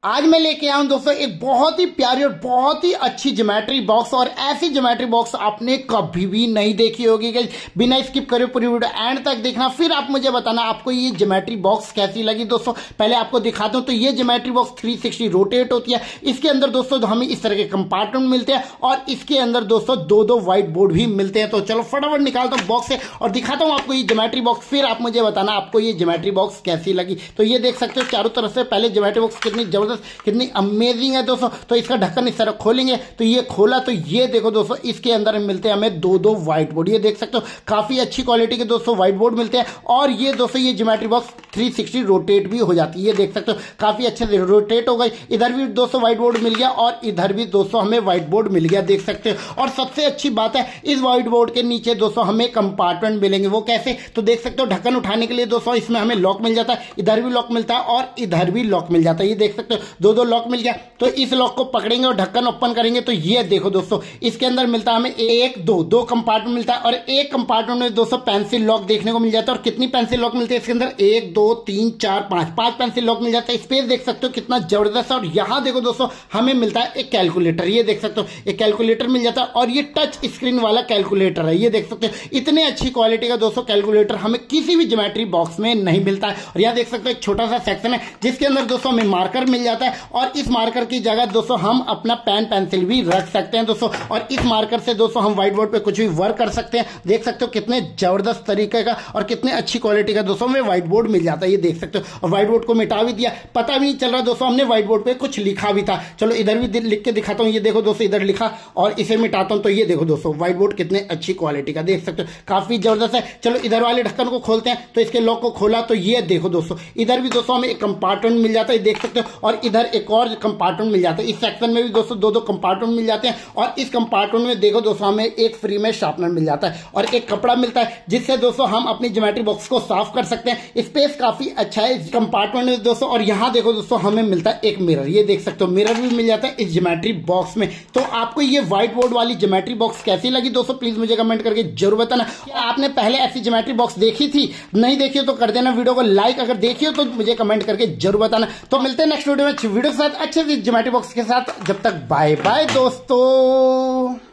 आज मैं लेके आया हूं दोस्तों एक बहुत ही प्यारी और बहुत ही अच्छी ज्योमेट्री बॉक्स। और ऐसी ज्योमेट्री बॉक्स आपने कभी भी नहीं देखी होगी। बिना स्किप करे पूरी वीडियो एंड तक देखना, फिर आप मुझे बताना आपको ये ज्योमेट्री बॉक्स कैसी लगी। दोस्तों पहले आपको दिखाता हूं, तो ये ज्योमेट्री बॉक्स 360 रोटेट होती है। इसके अंदर दोस्तों हमें इस तरह के कंपार्टमेंट मिलते हैं और इसके अंदर दोस्तों दो व्हाइट बोर्ड भी मिलते हैं। तो चलो फटाफट निकालता हूं बॉक्स से और दिखाता हूं आपको ये ज्योमेट्री बॉक्स, फिर आप मुझे बताना आपको ये ज्योमेट्री बॉक्स कैसी लगी। तो ये देख सकते हो चारों तरफ से पहले ज्योमेट्री बॉक्स कितनी जबरदस्त कितनी अमेजिंग है दोस्तों। तो इसका ढक्कन इस तरह खोलेंगे तो ये खोला, तो ये देखो दोस्तों इसके अंदर मिलते हैं हमें दो व्हाइट बोर्ड। ये देख सकते हो काफी अच्छी क्वालिटी के दोस्तों व्हाइट बोर्ड मिलते हैं। और ये दोस्तों ये ज्योमेट्री बॉक्स 360 रोटेट भी हो जाती है। ये देख सकते हो काफी अच्छे से रोटेट हो गई। इधर भी दोस्तों व्हाइट बोर्ड मिल गया और इधर भी दोस्तों हमें व्हाइट बोर्ड मिल गया, देख सकते हो। और सबसे अच्छी बात है इस व्हाइट बोर्ड के नीचे दोस्तों हमें कंपार्टमेंट मिलेंगे। वो कैसे, तो देख सकते हो ढक्कन उठाने के लिए दोस्तों इसमें हमें लॉक मिल जाता है, इधर भी लॉक मिलता है और इधर भी लॉक मिल जाता है। ये देख सकते हो दो लॉक मिल गया। तो इस लॉक को पकड़ेंगे और ढक्कन ओपन करेंगे तो ये देखो दोस्तों इसके अंदर मिलता है हमें एक दो कंपार्टमेंट मिलता है। और एक कंपार्टमेंट में दोस्तों पेंसिल लॉक देखने को मिल जाता है। और कितनी पेंसिल लॉक मिलती है इसके अंदर, 1 2 3 4 5 पेंसिल लॉक मिल जाता है। स्पेस देख सकते हो कितना जबरदस्त है। और यहां देखो दोस्तों हमें मिलता है एक कैलकुलेटर। ये देख सकते हो एक कैलकुलेटर मिल जाता है और ये टच स्क्रीन वाला कैलकुलेटर है। ये देख सकते हो इतने अच्छी क्वालिटी का दोस्तों कैलकुलेटर हमें किसी भी ज्योमेट्री बॉक्स में नहीं मिलता है। और यहां देख सकते हो एक छोटा सा सेक्शन है जिसके अंदर दोस्तों हमें मार्कर मिल जाता है और इस मार्कर की जगह दोस्तों हम अपना पेन पेंसिल भी रख सकते हैं दोस्तों। और इस मार्कर से दोस्तों हम व्हाइट बोर्ड पे कुछ भी वर्क कर सकते हैं। देख सकते हो कितने जबरदस्त तरीके का और कितने अच्छी क्वालिटी का दोस्तों हमें व्हाइट बोर्ड मिल जाता है। ये देख सकते हो और व्हाइट बोर्ड को मिटा भी दिया, पता भी नहीं चल रहा दोस्तों हमने व्हाइट बोर्ड पे कुछ लिखा भी था। चलो इधर भी लिख के दिखाता हूं। ये देखो दोस्तों इधर लिखा और इसे मिटाता हूं तो ये देखो दोस्तों व्हाइट बोर्ड कितने अच्छी क्वालिटी का, देख सकते हो काफी जबरदस्त है। चलो इधर वाले ढक्कन को खोलते हैं तो इसके लॉक को खोला तो ये देखो दोस्तों इधर भी दोस्तों हमें एक कंपार्टमेंट मिल जाता है, देख सकते हो। और इधर एक और कंपार्टमेंट मिल जाता है। इस सेक्शन में भी दोस्तों दो कंपार्टमेंट मिल जाते हैं। और इस कंपार्टमेंट में देखो दोस्तों हमें एक फ्री में शार्पनर मिल जाता है और एक कपड़ा मिलता है जिससे दोस्तों हम अपनी ज्योमेट्री बॉक्स को साफ कर सकते हैं। स्पेस काफी अच्छा है इस कंपार्टमेंट में दोस्तों। और यहां देखो दोस्तों हमें मिलता है एक मिरर। ये देख सकते हो मिरर भी मिल जाता है इस ज्योमेट्री बॉक्स में। तो आपको ये व्हाइट बोर्ड वाली ज्योमेट्री बॉक्स कैसी लगी दोस्तों, प्लीज मुझे कमेंट करके जरूर बताना। आपने पहले ऐसी ज्योमेट्री बॉक्स देखी थी, नहीं देखी हो तो कर देना वीडियो को लाइक, अगर देखी हो तो मुझे कमेंट करके जरूर बताना। तो मिलते हैं नेक्स्ट वीडियो में वीडियो के साथ अच्छे से ज्योमेट्री बॉक्स के साथ। जब तक बाय बाय दोस्तों।